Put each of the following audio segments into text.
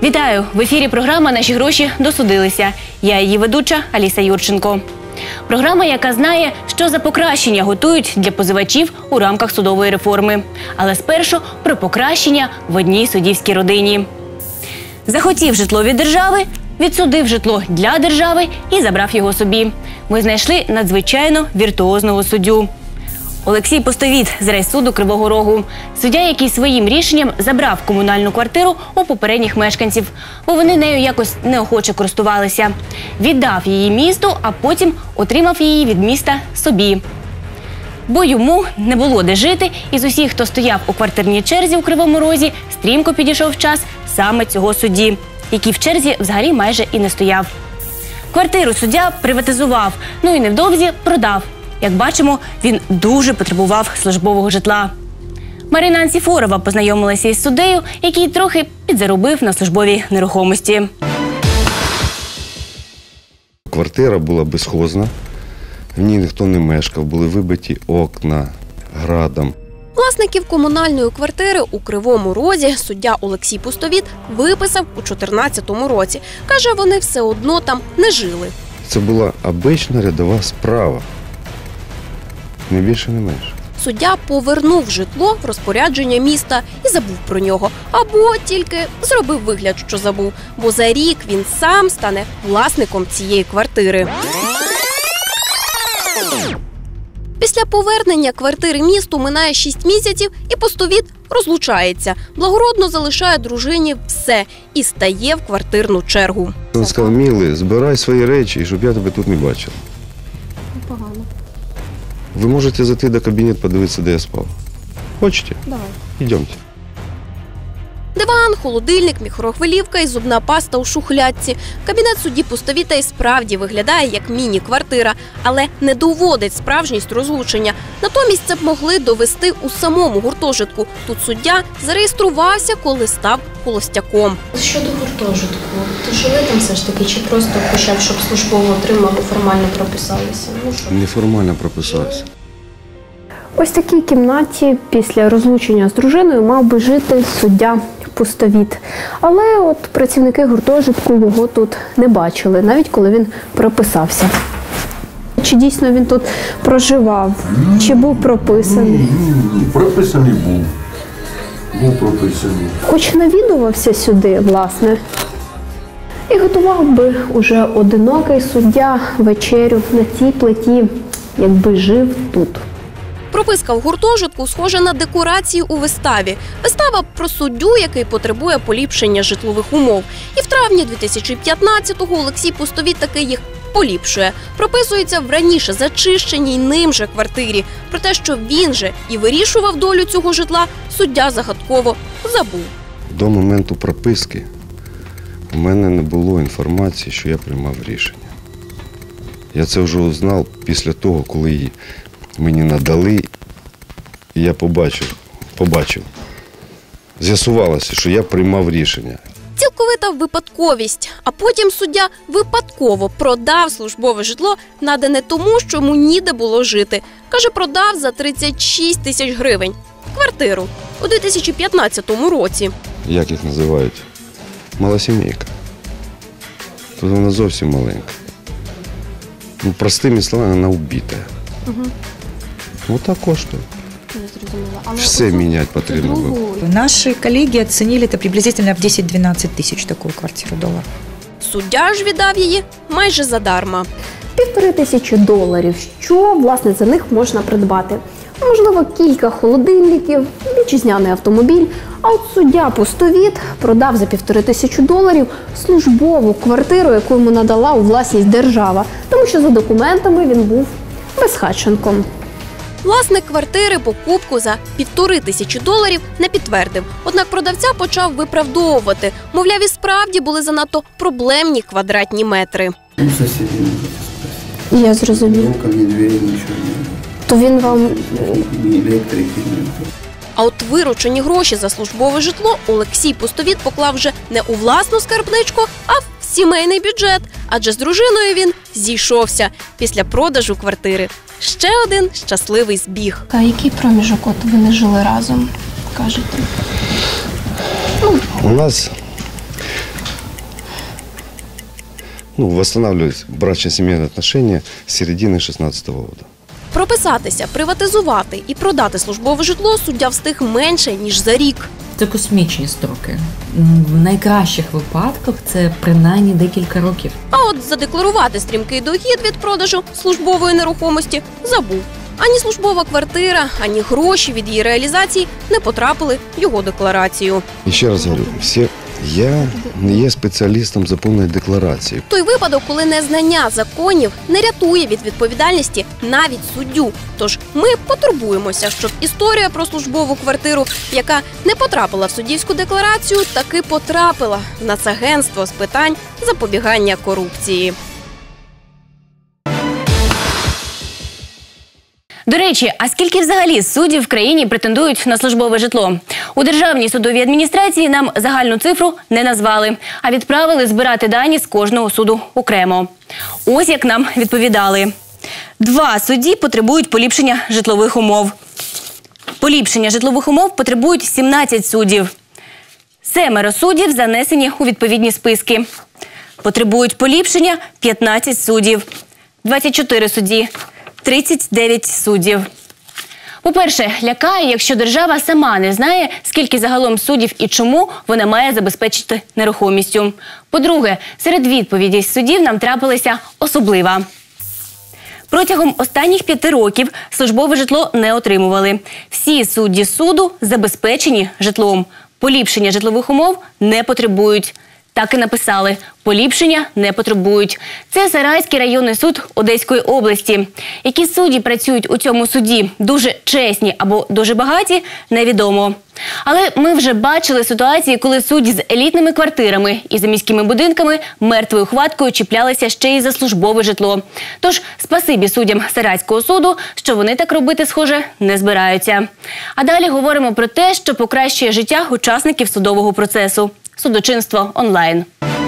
Вітаю! В ефірі програма «Наші гроші досудилися». Я її ведуча Аліса Юрченко. Програма, яка знає, що за покращення готують для позивачів у рамках судової реформи. Але спершу про покращення в одній суддівській родині. Захотів житло від держави, відсудив житло для держави і забрав його собі. Ми знайшли надзвичайно віртуозного суддю. Олексій Пустовіт з райсуду Кривого Рогу. Суддя, який своїм рішенням забрав комунальну квартиру у попередніх мешканців, бо вони нею якось неохоче користувалися. Віддав її місту, а потім отримав її від міста собі. Бо йому не було де жити, і з усіх, хто стояв у квартирній черзі у Кривому Розі, стрімко підійшов час саме цього судді, який в черзі взагалі майже і не стояв. Квартиру суддя приватизував, і невдовзі продав. Як бачимо, він дуже потребував службового житла. Марина Анціфорова познайомилася із суддею, який трохи підзаробив на службовій нерухомості. Квартира була безхозна, в ній ніхто не мешкав, були вибиті окна градом. Власників комунальної квартири у Кривому Розі суддя Олексій Пустовіт виписав у 2014 році. Каже, вони все одно там не жили. Це була обична рядова справа. Не більше, не менше. Суддя повернув житло в розпорядження міста і забув про нього. Або тільки зробив вигляд, що забув. Бо за рік він сам стане власником цієї квартири. Після повернення квартири місту минає 6 місяців і Пустовіт розлучається. Благородно залишає дружині все і стає в квартирну чергу. Він сказав: милий, збирай свої речі, щоб я тебе тут не бачив. Погано. Ви можете зайти до кабінету, подивитися, де я спав. Хочете? Давай. Йдемте. Диван, холодильник, мікрохвилівка і зубна паста у шухлядці. Кабінет судді Пустовіта і справді виглядає як міні-квартира, але не доводить справжність розлучення. Натомість це б могли довести у самому гуртожитку. Тут суддя зареєструвався, коли став холостяком. Щодо гуртожитку, то жили там все ж таки, чи просто хоча б, щоб службово отримали, формально прописалися? Неформально прописався. Ось в такій кімнаті після розлучення з дружиною мав би жити суддя Пустовіт. Але от працівники гуртожитку його тут не бачили, навіть коли він прописався. Чи дійсно він тут проживав, чи був прописаний? Прописаний був. Був прописаний. Хоч навідувався сюди, власне. І готував би уже одинокий суддя вечерю на цій плиті, якби жив тут. Прописка в гуртожитку схожа на декорації у виставі. Вистава про суддю, який потребує поліпшення житлових умов. І в травні 2015-го Олексій Пустовіт таки їх поліпшує. Прописується в раніше зачищеній ним же квартирі. Про те, що він же і вирішував долю цього житла, суддя загадково забув. До моменту прописки у мене не було інформації, що я приймав рішення. Я це вже узнав після того, коли її мені надали, і я побачив. З'ясувалося, що я приймав рішення. Цілковита випадковість. А потім суддя випадково продав службове житло, надане тому, що йому ніде було жити. Каже, продав за 36 тисяч гривень. Квартиру. У 2015 році. Як їх називають? Малосімейка. Тут вона зовсім маленька. Простими словами, вона вбита. Вот так коштує. Все міняти потрібно було. Наши коллеги оценили это приблизительно в 10-12 тысяч такую квартиру долларов. Суддя ж віддав її майже задарма. $1500. Що, власне, за них можна придбати? Можливо, кілька холодильників, вітчизняний автомобіль. А от суддя Пустовіт продав за $1500 службову квартиру, яку йому надала у власність держава, тому що за документами він був безхатченком. Власник квартири покупку за $1500 не підтвердив. Однак продавця почав виправдовувати. Мовляв, і справді були занадто проблемні квадратні метри. Я зрозумів. То він вам... А от виручені гроші за службове житло Олексій Пустовіт поклав вже не у власну скарбничку, а в сімейний бюджет. Адже з дружиною він зійшовся після продажу квартири. Ще один щасливий збіг. А який проміжок от ви не жили разом, кажете? У нас восстанавливать брачно-семейные отношения с середины 2016 года. Прописатися, приватизувати і продати службове житло суддя встиг менше, ніж за рік. Це космічні строки. В найкращих випадках це принаймні декілька років. А от задекларувати стрімкий дохід від продажу службової нерухомості забув. Ані службова квартира, ані гроші від її реалізації не потрапили в його декларацію. І ще раз говорю, я не є спеціалістом за повної декларації. Той випадок, коли незнання законів не рятує від відповідальності навіть суддю. Тож ми потурбуємося, щоб історія про службову квартиру, яка не потрапила в суддівську декларацію, таки потрапила в Нацагентство з питань запобігання корупції. До речі, а скільки взагалі суддів в країні претендують на службове житло? У Державній судовій адміністрації нам загальну цифру не назвали, а відправили збирати дані з кожного суду окремо. Ось як нам відповідали. 2 судді потребують поліпшення житлових умов. Поліпшення житлових умов потребують 17 суддів. 7 суддів занесені у відповідні списки. Потребують поліпшення 15 суддів. 24 судді. 39 суддів. По-перше, лякає, якщо держава сама не знає, скільки загалом суддів і чому вона має забезпечити нерухомістю. По-друге, серед відповідей суддів нам трапилася особлива. Протягом останніх 5 років службове житло не отримували. Всі судді суду забезпечені житлом. Поліпшення житлових умов не потребують. Так і написали – поліпшення не потребують. Це Сарайський районний суд Одеської області. Які судді працюють у цьому суді, дуже чесні або дуже багаті – невідомо. Але ми вже бачили ситуації, коли судді з елітними квартирами і за міськими будинками мертвою хваткою чіплялися ще й за службове житло. Тож спасибі суддям Сарайського суду, що вони так робити, схоже, не збираються. А далі говоримо про те, що покращує життя учасників судового процесу. Судочинство онлайн.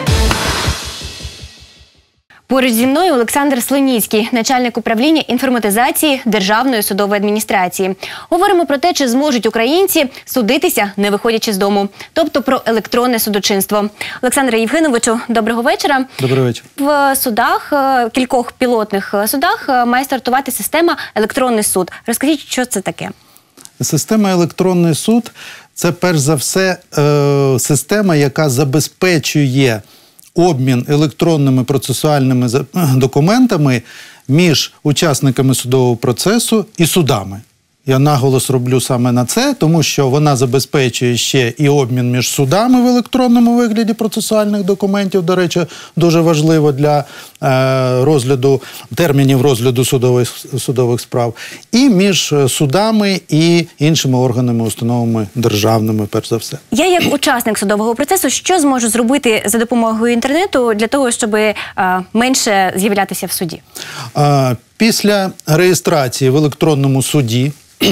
Поруч зі мною Олександр Слоніцький, начальник управління інформатизації Державної судової адміністрації. Говоримо про те, чи зможуть українці судитися, не виходячи з дому. Тобто про електронне судочинство. Олександре Євгеновичу, доброго вечора. Добрий вечір. В судах, кількох пілотних судах має стартувати система «Електронний суд». Розкажіть, що це таке? Система «Електронний суд» – це, перш за все, система, яка забезпечує обмін електронними процесуальними документами між учасниками судового процесу і судами. Я наголос роблю саме на це, тому що вона забезпечує ще і обмін між судами в електронному вигляді процесуальних документів, до речі, дуже важливо для термінів розгляду судових справ, і між судами і іншими органами, установами державними, перш за все. Я як учасник судового процесу, що зможу зробити за допомогою інтернету для того, щоб менше з'являтися в суді? Після реєстрації в електронному суді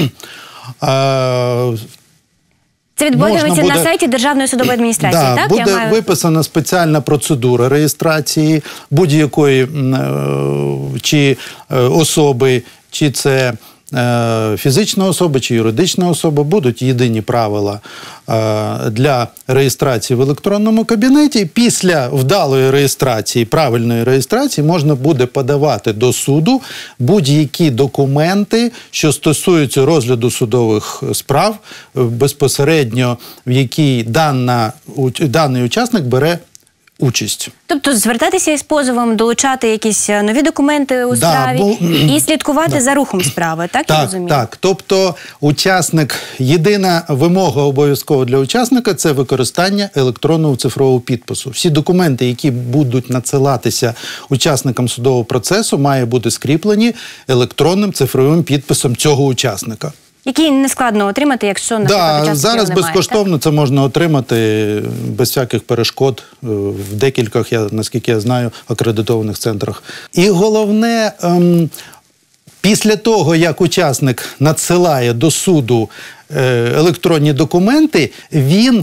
це відбувається на сайті Державної судової адміністрації, так? Буде виписана спеціальна процедура реєстрації будь-якої чи особи, чи це фізична особа чи юридична особа, будуть єдині правила для реєстрації в електронному кабінеті. Після вдалої реєстрації, правильної реєстрації, можна буде подавати до суду будь-які документи, що стосуються розгляду судових справ, безпосередньо в якій даний учасник бере участь. Тобто звертатися із позовом, долучати якісь нові документи у справі і слідкувати за рухом справи, так я розумію? Так. Тобто єдина вимога обов'язково для учасника – це використання електронного цифрового підпису. Всі документи, які будуть надсилатися учасникам судового процесу, мають бути скріплені електронним цифровим підписом цього учасника. Який не складно отримати, якщо, наприклад, учасників зараз немає, безкоштовно так? Це можна отримати без всяких перешкод в декількох, наскільки я знаю, акредитованих центрах. І головне, після того, як учасник надсилає до суду електронні документи, він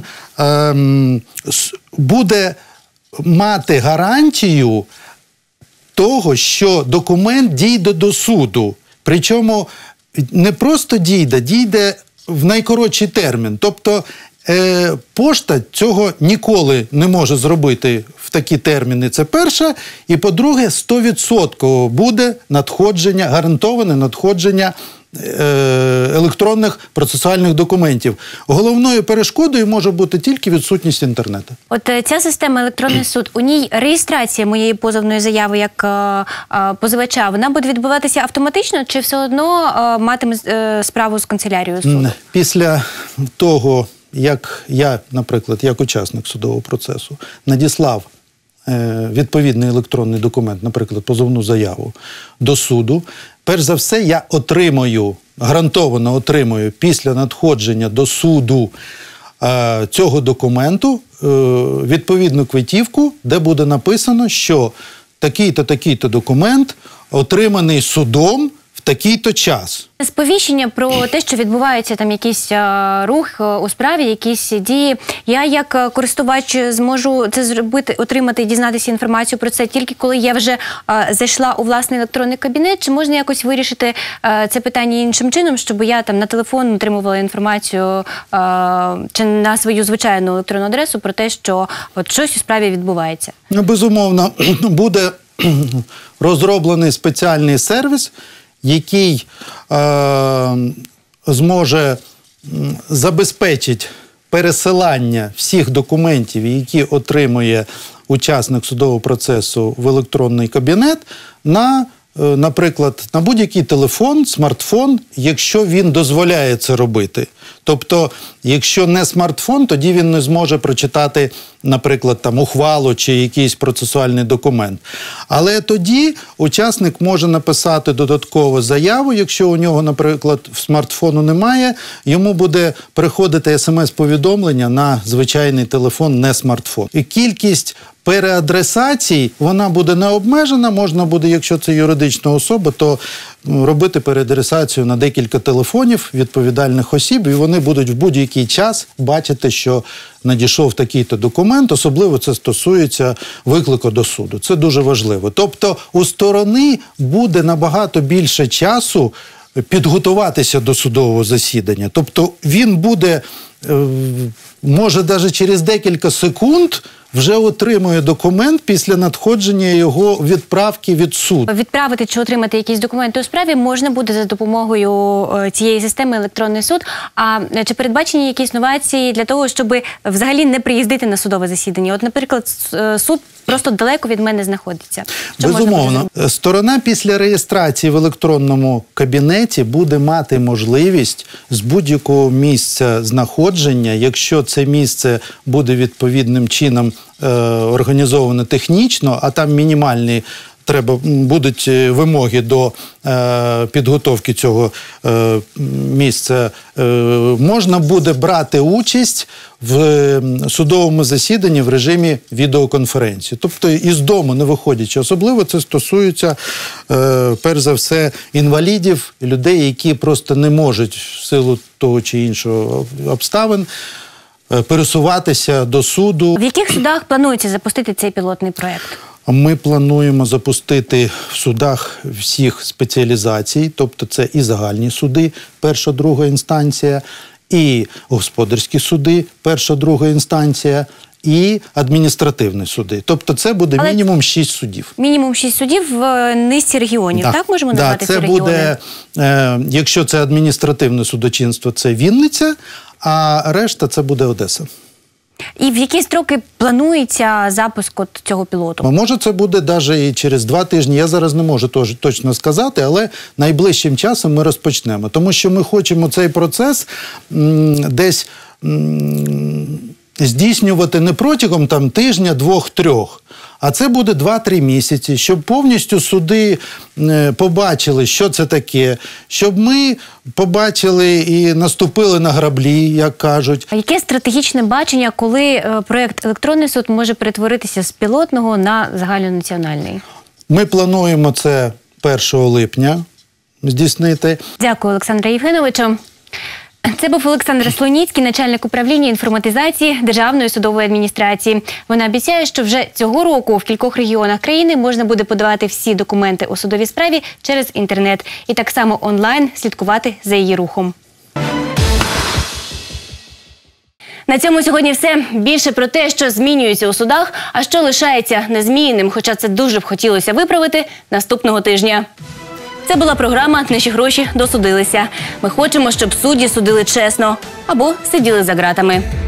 буде мати гарантію того, що документ дійде до суду. Причому не просто дійде в найкоротший термін. Тобто пошта цього ніколи не може зробити в такі терміни. Це перше. І по-друге, 100% буде надходження, гарантоване надходження електронних процесуальних документів. Головною перешкодою може бути тільки відсутність інтернету. От ця система «Електронний суд», у ній реєстрація моєї позовної заяви як позивача, вона буде відбуватися автоматично чи все одно матиме справу з канцелярією суду? Після того, як я, наприклад, як учасник судового процесу, надіслав відповідний електронний документ, наприклад, позовну заяву до суду, перш за все, я гарантовано отримую після надходження до суду цього документу відповідну квитівку, де буде написано, що такий-то, такий-то документ отриманий судом в такий-то час. Сповіщення про те, що відбувається там якийсь рух у справі, якісь дії. Я як користувач зможу це зробити, отримати і дізнатися інформацію про це тільки коли я вже зайшла у власний електронний кабінет, чи можна якось вирішити це питання іншим чином, щоб я там на телефон отримувала інформацію чи на свою звичайну електронну адресу про те, що от щось у справі відбувається? Безумовно, буде розроблений спеціальний сервіс, який зможе забезпечити пересилання всіх документів, які отримує учасник судового процесу в електронний кабінет, наприклад, на будь-який телефон, смартфон, якщо він дозволяє це робити. Тобто, якщо не смартфон, тоді він не зможе прочитати, наприклад, там, ухвалу чи якийсь процесуальний документ. Але тоді учасник може написати додаткову заяву, якщо у нього, наприклад, смартфону немає, йому буде приходити смс-повідомлення на звичайний телефон, не смартфон. І кількість переадресацій, вона буде не обмежена, можна буде, якщо це юридична особа, то робити переадресацію на декілька телефонів відповідальних осіб, і вони будуть в будь-який час бачити, що надійшов такий-то документ, особливо це стосується виклику до суду. Це дуже важливо. Тобто у сторони буде набагато більше часу підготуватися до судового засідання. Тобто він буде, може навіть через декілька секунд, вже отримує документ після надходження його відправки від суду. Відправити чи отримати якісь документи у справі можна буде за допомогою цієї системи «Електронний суд». А чи передбачені якісь новації для того, щоб взагалі не приїздити на судове засідання? От, наприклад, суд просто далеко від мене знаходиться. Безумовно. Сторона після реєстрації в електронному кабінеті буде мати можливість з будь-якого місця знаходження, якщо це місце буде відповідним чином організовано технічно, а там мінімальні будуть вимоги до підготовки цього місця, можна буде брати участь в судовому засіданні в режимі відеоконференції. Тобто із дому не виходячи. Особливо це стосується, перш за все, інвалідів, людей, які просто не можуть в силу того чи іншого обставин пересуватися до суду. В яких судах планується запустити цей пілотний проєкт? Ми плануємо запустити в судах всіх спеціалізацій, тобто це і загальні суди, перша, друга інстанція, і господарські суди, перша, друга інстанція, і адміністративні суди. Тобто це буде мінімум 6 судів. Мінімум 6 судів в низці регіонів, так можемо назвати ці регіони? Так, це буде, якщо це адміністративне судочинство, це Вінниця, а решта це буде Одеса. І в які строки планується запуск цього пілоту? Може, це буде навіть і через 2 тижні. Я зараз не можу точно сказати, але найближчим часом ми розпочнемо. Тому що ми хочемо цей процес десь здійснювати не протягом тижня, 2-3, а це буде 2-3 місяці, щоб повністю суди побачили, що це таке, щоб ми побачили і наступили на граблі, як кажуть. А яке стратегічне бачення, коли проєкт «Електронний суд» може перетворитися з пілотного на загальнонаціональний? Ми плануємо це 1 липня здійснити. Дякую, Олександре Євгеновичу. Це був Олександр Слоніцький, начальник управління інформатизації Державної судової адміністрації. Вона обіцяє, що вже цього року в кількох регіонах країни можна буде подавати всі документи у судовій справі через інтернет і так само онлайн слідкувати за її рухом. На цьому сьогодні все. Більше про те, що змінюється у судах, а що лишається незмінним, хоча це дуже б хотілося виправити, наступного тижня. Це була програма «Наші гроші досудилися». Ми хочемо, щоб судді судили чесно або сиділи за ґратами.